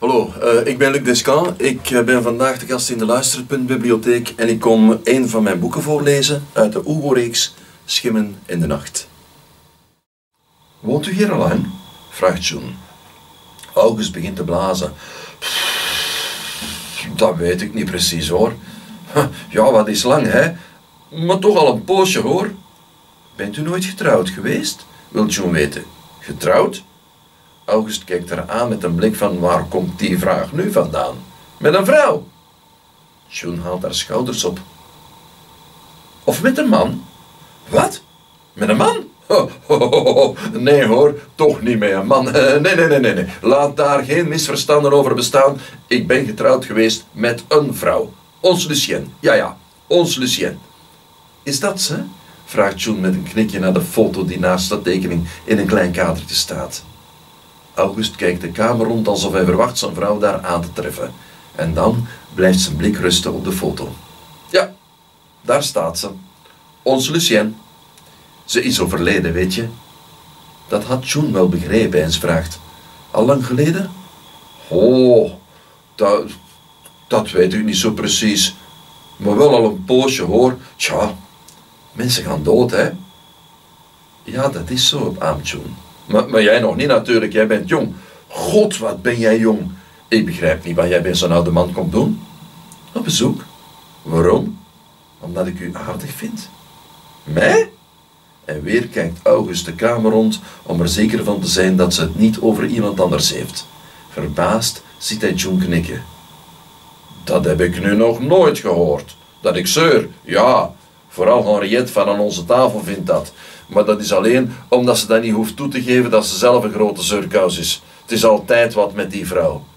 Hallo, ik ben Luc Descamps. Ik ben vandaag de gast in de Luisterpunt-bibliotheek en ik kom een van mijn boeken voorlezen uit de Oego-reeks Schimmen in de Nacht. Woont u hier al lang? Vraagt June. August begint te blazen. Dat weet ik niet precies hoor. Ja, wat is lang hè? Maar toch al een poosje hoor. Bent u nooit getrouwd geweest? Wil June weten. Getrouwd? August kijkt haar aan met een blik van waar komt die vraag nu vandaan? Met een vrouw? June haalt haar schouders op. Of met een man? Wat? Met een man? Nee hoor, toch niet met een man. Nee. Laat daar geen misverstanden over bestaan. Ik ben getrouwd geweest met een vrouw. Ons Lucienne. Ja, ons Lucienne. Is dat ze? Vraagt June met een knikje naar de foto die naast de tekening in een klein kadertje staat. August kijkt de kamer rond alsof hij verwacht zijn vrouw daar aan te treffen. En dan blijft zijn blik rusten op de foto. Ja, daar staat ze. Ons Lucienne. Ze is overleden, weet je. Dat had June wel begrepen en ze vraagt. Al lang geleden? Oh, dat weet ik niet zo precies. Maar wel al een poosje hoor. Tja, mensen gaan dood, hè. Ja, dat is zo, aamt June. Maar jij nog niet natuurlijk, jij bent jong. God, wat ben jij jong. Ik begrijp niet wat jij bij zo'n oude man komt doen. Op bezoek. Waarom? Omdat ik u aardig vind. Mij? En weer kijkt August de kamer rond om er zeker van te zijn dat ze het niet over iemand anders heeft. Verbaasd ziet hij June knikken. Dat heb ik nu nog nooit gehoord. Dat ik zeur, ja. Vooral Henriette van aan onze tafel vindt dat. Maar dat is alleen omdat ze dan niet hoeft toe te geven dat ze zelf een grote zeurkous is. Het is altijd wat met die vrouw.